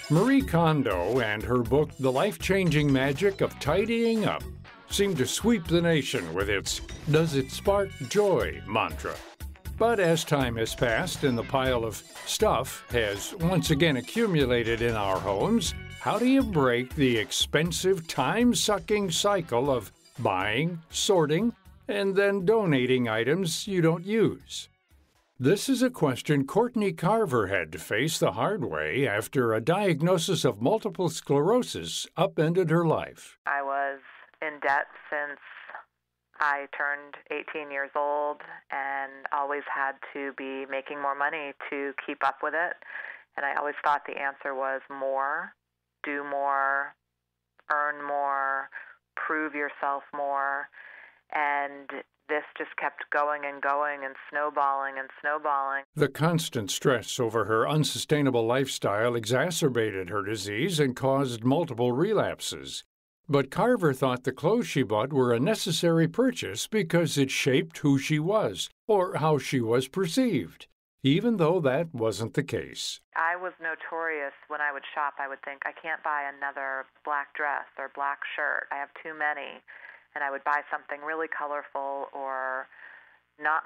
Marie Kondo and her book, The Life-Changing Magic of Tidying Up, seem to sweep the nation with its "Does it spark joy?" mantra. But as time has passed and the pile of stuff has once again accumulated in our homes, how do you break the expensive, time-sucking cycle of buying, sorting, and then donating items you don't use? This is a question Courtney Carver had to face the hard way after a diagnosis of multiple sclerosis upended her life. I was in debt since I turned 18 years old and always had to be making more money to keep up with it. And I always thought the answer was more, do more, earn more, prove yourself more. And this just kept going and going and snowballing and snowballing. The constant stress over her unsustainable lifestyle exacerbated her disease and caused multiple relapses. But Carver thought the clothes she bought were a necessary purchase because it shaped who she was, or how she was perceived, even though that wasn't the case. I was notorious when I would shop. I would think, I can't buy another black dress or black shirt. I have too many. And I would buy something really colorful or not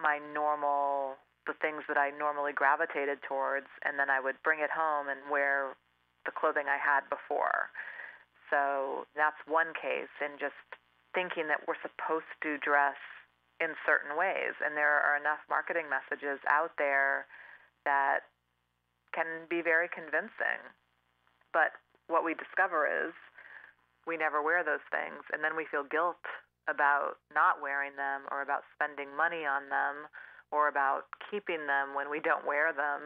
the things that I normally gravitated towards, and then I would bring it home and wear the clothing I had before. So that's one case, in just thinking that we're supposed to dress in certain ways. And there are enough marketing messages out there that can be very convincing. But what we discover is we never wear those things, and then we feel guilt about not wearing them or about spending money on them or about keeping them when we don't wear them.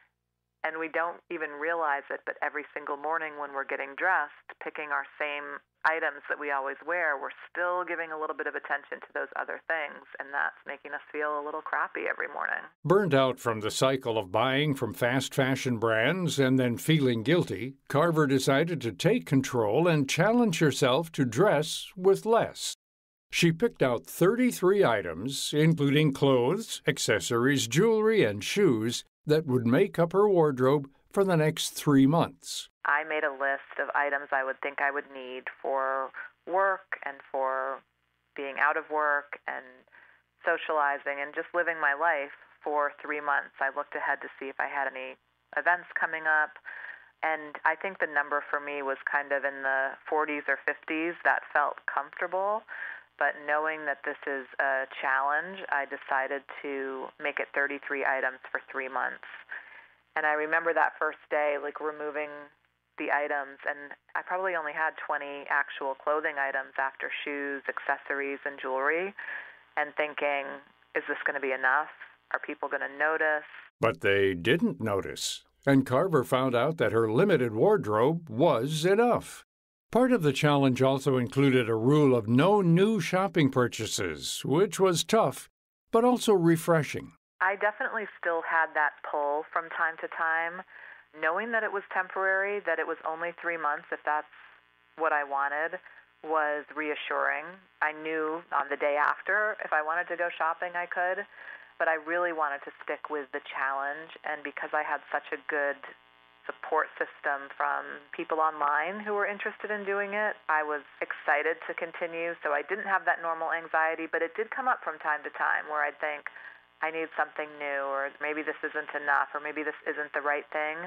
And we don't even realize it, but every single morning when we're getting dressed, picking our same items that we always wear, we're still giving a little bit of attention to those other things, and that's making us feel a little crappy every morning. Burned out from the cycle of buying from fast fashion brands and then feeling guilty, Carver decided to take control and challenge herself to dress with less. She picked out 33 items, including clothes, accessories, jewelry, and shoes, that would make up her wardrobe for the next 3 months. I made a list of items I would think I would need for work and for being out of work and socializing and just living my life for 3 months. I looked ahead to see if I had any events coming up, and I think the number for me was kind of in the 40s or 50s. That felt comfortable. But knowing that this is a challenge, I decided to make it 33 items for 3 months. And I remember that first day, removing the items, and I probably only had 20 actual clothing items after shoes, accessories, and jewelry, and thinking, is this going to be enough? Are people going to notice? But they didn't notice, and Carver found out that her limited wardrobe was enough. Part of the challenge also included a rule of no new shopping purchases, which was tough, but also refreshing. I definitely still had that pull from time to time, knowing that it was temporary, that it was only 3 months, if that's what I wanted, was reassuring. I knew on the day after, if I wanted to go shopping, I could, but I really wanted to stick with the challenge, and because I had such a good support system from people online who were interested in doing it, I was excited to continue. So I didn't have that normal anxiety, but it did come up from time to time where I'd think, I need something new, or maybe this isn't enough, or maybe this isn't the right thing.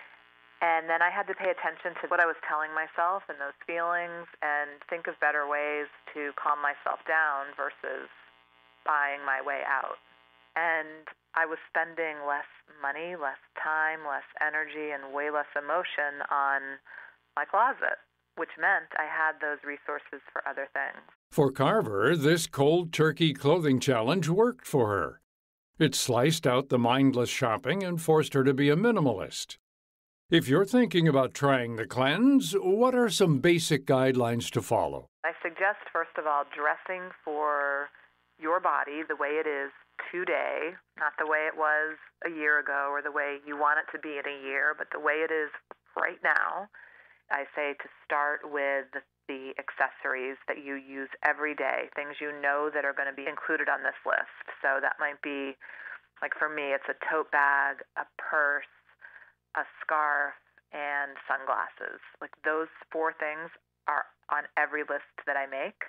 And then I had to pay attention to what I was telling myself and those feelings and think of better ways to calm myself down versus buying my way out. And I was spending less money, less time, less energy, and way less emotion on my closet, which meant I had those resources for other things. For Carver, this cold turkey clothing challenge worked for her. It sliced out the mindless shopping and forced her to be a minimalist. If you're thinking about trying the cleanse, what are some basic guidelines to follow? I suggest, first of all, dressing for your body the way it is today, not the way it was a year ago or the way you want it to be in a year, but the way it is right now. I say to start with the accessories that you use every day, things you know that are going to be included on this list. So that might be, for me, it's a tote bag, a purse, a scarf, and sunglasses. Like those 4 things are on every list that I make.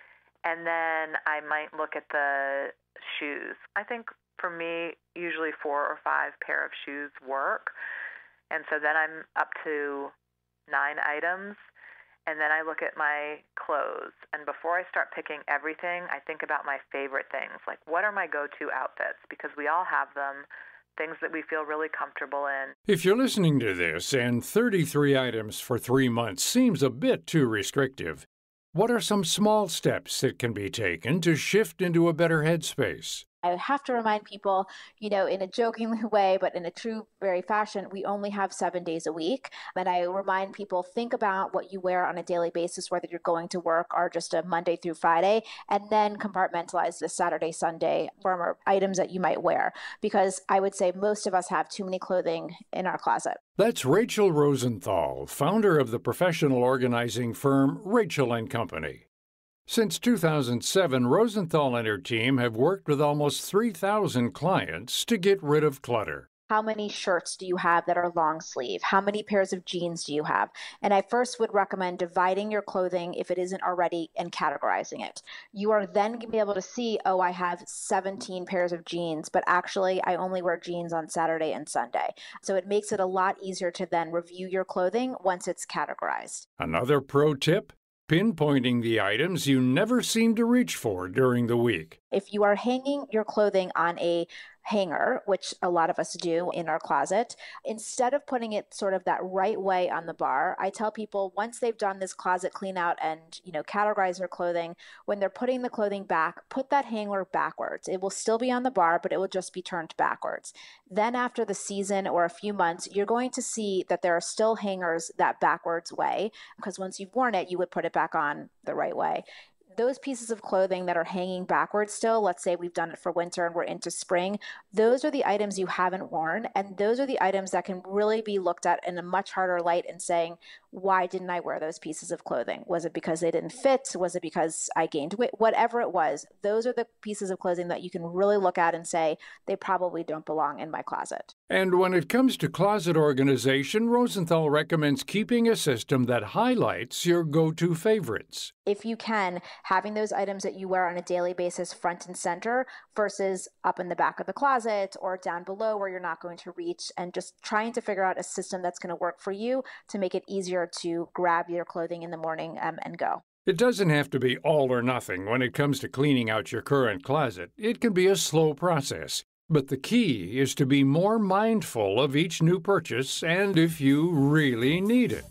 And then I might look at the shoes. I think for me, usually 4 or 5 pair of shoes work. And so then I'm up to 9 items. And then I look at my clothes. And before I start picking everything, I think about my favorite things. Like, what are my go-to outfits? Because we all have them, things that we feel really comfortable in. If you're listening to this and 33 items for 3 months seems a bit too restrictive, what are some small steps that can be taken to shift into a better headspace? I have to remind people, in a joking way, but in a true, very fashion, we only have 7 days a week. And I remind people, think about what you wear on a daily basis, whether you're going to work or just a Monday through Friday, and then compartmentalize the Saturday, Sunday warmer items that you might wear. Because I would say most of us have too many clothing in our closet. That's Rachel Rosenthal, founder of the professional organizing firm Rachel & Company. Since 2007, Rosenthal and her team have worked with almost 3,000 clients to get rid of clutter. How many shirts do you have that are long sleeve? How many pairs of jeans do you have? And I first would recommend dividing your clothing if it isn't already and categorizing it. You are then going to be able to see, oh, I have 17 pairs of jeans, but actually I only wear jeans on Saturday and Sunday. So it makes it a lot easier to then review your clothing once it's categorized. Another pro tip? Pinpointing the items you never seem to reach for during the week. If you are hanging your clothing on a hanger, which a lot of us do in our closet, instead of putting it sort of that right way on the bar, I tell people once they've done this closet clean out and, categorize their clothing, when they're putting the clothing back, put that hanger backwards. It will still be on the bar, but it will just be turned backwards. Then after the season or a few months, you're going to see that there are still hangers that backwards way, because once you've worn it, you would put it back on the right way. Those pieces of clothing that are hanging backwards still, let's say we've done it for winter and we're into spring, those are the items you haven't worn. And those are the items that can really be looked at in a much harder light and saying, why didn't I wear those pieces of clothing? Was it because they didn't fit? Was it because I gained weight? Whatever it was, those are the pieces of clothing that you can really look at and say, they probably don't belong in my closet. And when it comes to closet organization, Rosenthal recommends keeping a system that highlights your go-to favorites. If you can, having those items that you wear on a daily basis front and center versus up in the back of the closet or down below where you're not going to reach, and just trying to figure out a system that's going to work for you to make it easier to grab your clothing in the morning and go. It doesn't have to be all or nothing when it comes to cleaning out your current closet. It can be a slow process. But the key is to be more mindful of each new purchase and if you really need it.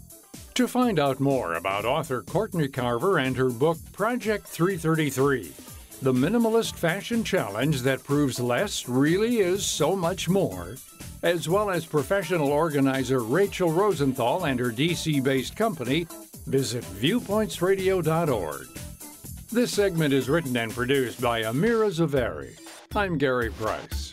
To find out more about author Courtney Carver and her book Project 333, the minimalist fashion challenge that proves less really is so much more, as well as professional organizer Rachel Rosenthal and her DC-based company, visit viewpointsradio.org. This segment is written and produced by Amira Zaveri. I'm Gary Price.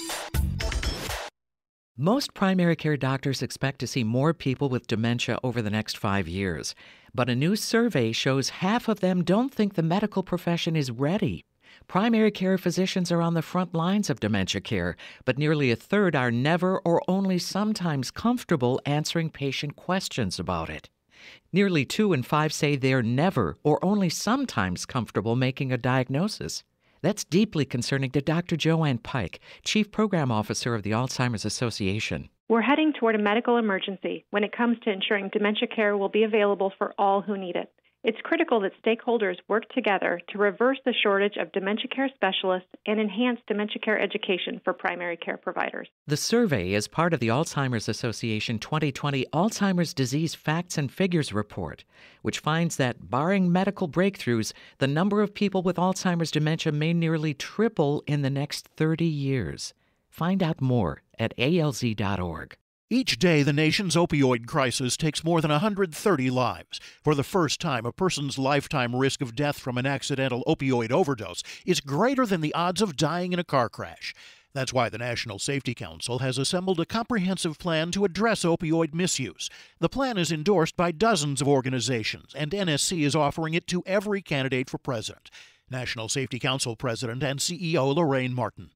Most primary care doctors expect to see more people with dementia over the next 5 years. But a new survey shows half of them don't think the medical profession is ready. Primary care physicians are on the front lines of dementia care, but nearly a third are never or only sometimes comfortable answering patient questions about it. Nearly 2 in 5 say they're never or only sometimes comfortable making a diagnosis. That's deeply concerning to Dr. Joanne Pike, Chief Program Officer of the Alzheimer's Association. We're heading toward a medical emergency when it comes to ensuring dementia care will be available for all who need it. It's critical that stakeholders work together to reverse the shortage of dementia care specialists and enhance dementia care education for primary care providers. The survey is part of the Alzheimer's Association 2020 Alzheimer's Disease Facts and Figures Report, which finds that, barring medical breakthroughs, the number of people with Alzheimer's dementia may nearly triple in the next 30 years. Find out more at alz.org. Each day, the nation's opioid crisis takes more than 130 lives. For the first time, a person's lifetime risk of death from an accidental opioid overdose is greater than the odds of dying in a car crash. That's why the National Safety Council has assembled a comprehensive plan to address opioid misuse. The plan is endorsed by dozens of organizations, and NSC is offering it to every candidate for president. National Safety Council President and CEO Lorraine Martin. This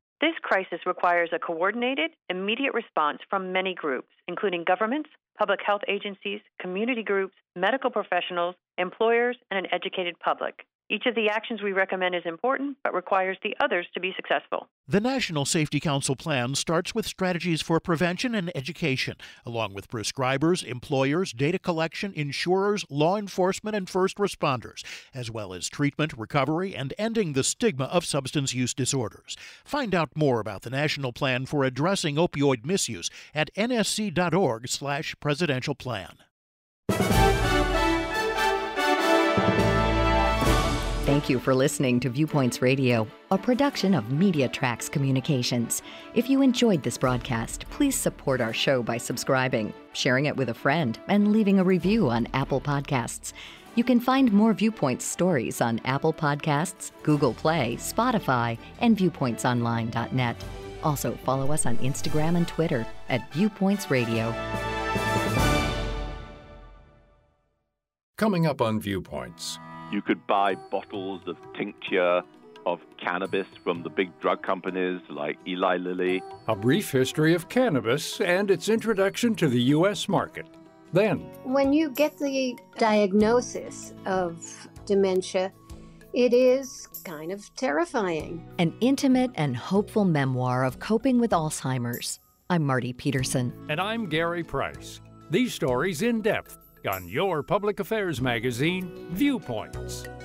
crisis requires a coordinated, immediate response from many groups, including governments, public health agencies, community groups, medical professionals, employers, and an educated public. Each of the actions we recommend is important, but requires the others to be successful. The National Safety Council plan starts with strategies for prevention and education, along with prescribers, employers, data collection, insurers, law enforcement, and first responders, as well as treatment, recovery, and ending the stigma of substance use disorders. Find out more about the National Plan for Addressing Opioid Misuse at nsc.org/presidential plan. Thank you for listening to Viewpoints Radio, a production of Media Tracks Communications. If you enjoyed this broadcast, please support our show by subscribing, sharing it with a friend, and leaving a review on Apple Podcasts. You can find more Viewpoints stories on Apple Podcasts, Google Play, Spotify, and viewpointsonline.net. Also, follow us on Instagram and Twitter at Viewpoints Radio. Coming up on Viewpoints. You could buy bottles of tincture of cannabis from the big drug companies like Eli Lilly. A brief history of cannabis and its introduction to the U.S. market. Then, when you get the diagnosis of dementia, it is kind of terrifying. An intimate and hopeful memoir of coping with Alzheimer's. I'm Marty Peterson. And I'm Gary Price. These stories in depth on your public affairs magazine, Viewpoints.